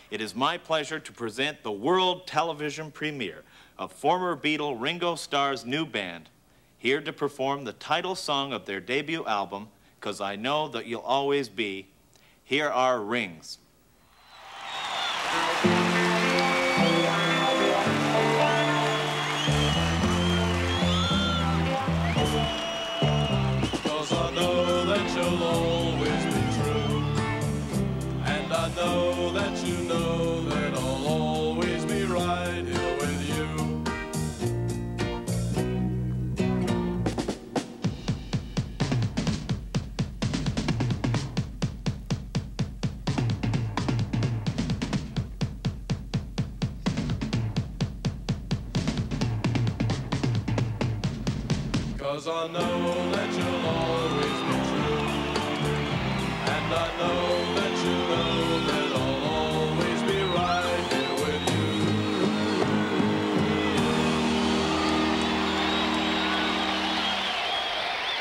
it is my pleasure to present the world television premiere of former Beatle Ringo Starr's new band, here to perform the title song of their debut album, "'Cause I Know That You'll Always Be." Here are Rings. You'll always be true, and I know that you know that I'll always be right here with you. 'Cause I know that you'll always be true, and I know